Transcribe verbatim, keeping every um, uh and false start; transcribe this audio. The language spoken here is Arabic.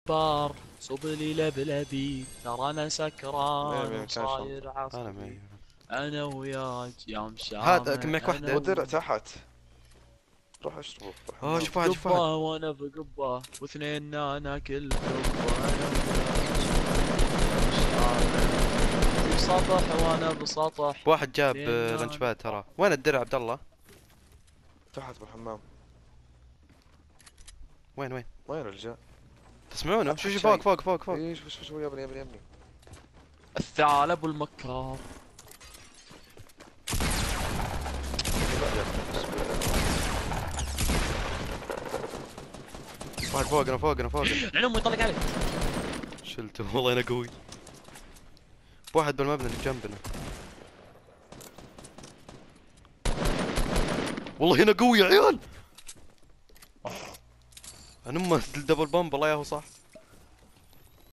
جبار صب لي لبلبي ترى انا سكران مين كان وصاير شنطة؟ انا عصبي. معي. انا وياك يا هذا مشامع كمك انا واحدة. ودرع وياك. تحت. روح اشربه اوه بالحمام. شوف واحد شوف واحد. قبة وانا بقبة واثنين ناكل قبة انا وياك. بسطح وانا بسطح. واحد جاب اثنين آه، لانش نانا- باد ترى. وين الدرع عبد الله؟ تحت بالحمام. وين وين؟ وين الرجال؟ تسمعونه؟ شو أبحث شو فوق شيء. فوق فوق فوق. ايش شو شو يا ابني يا ابني يا ابني. الثعلب المكار. واحد فوقنا فوقنا فوقنا. العلم يطلق عليك. شلته والله انا قوي. واحد بالمبنى اللي جنبنا. والله هنا قوي يا عيال. انا امه الدبل بامب الله ياهو صح.